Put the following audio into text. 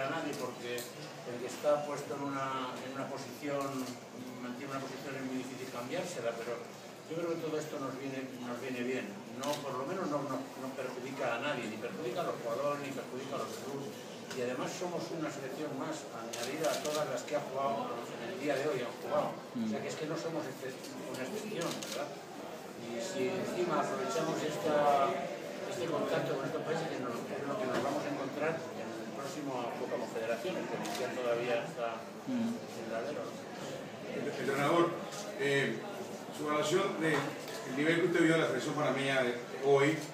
a nadie porque el que está puesto en una posición, mantiene una posición, es muy difícil cambiársela, pero yo creo que todo esto nos viene bien. No, por lo menos no perjudica a nadie, ni perjudica a los jugadores, ni perjudica a los clubes. Y además somos una selección más añadida a todas las que han jugado en el día de hoy, han jugado. O sea que es que no somos una excepción, ¿verdad? Y si encima aprovechamos este contacto con estos países, que es lo que nos vamos a encontrar en el próximo Copa Confederaciones, que Cristian todavía está en la alero, ¿no? Entrenador, su evaluación del nivel que usted vio de la selección panameña hoy